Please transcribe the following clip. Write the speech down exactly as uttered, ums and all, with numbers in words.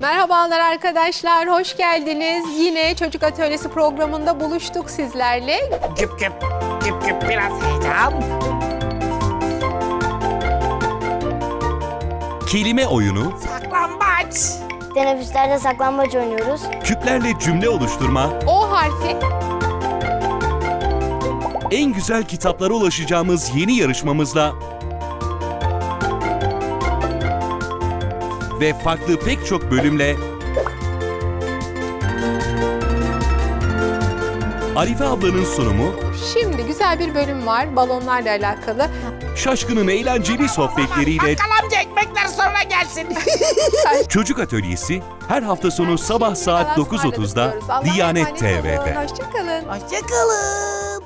Merhabalar arkadaşlar, hoş geldiniz. Yine Çocuk Atölyesi programında buluştuk sizlerle. Güp güp, güp güp biraz heyecan. Kelime oyunu, Saklambaç. Teneffüslerde saklambaç oynuyoruz. küplerle cümle oluşturma, O harfi, en güzel kitaplara ulaşacağımız yeni yarışmamızla ve farklı pek çok bölümle Arife ablanın sunumu, şimdi güzel bir bölüm var balonlarla alakalı. Şaşkın'ın eğlenceli sohbetleriyle Bakkal amca ekmekler sonra gelsin. Çocuk Atölyesi her hafta sonu sabah saat dokuz otuzda Diyanet T V'de. Hoşçakalın. Hoşçakalın.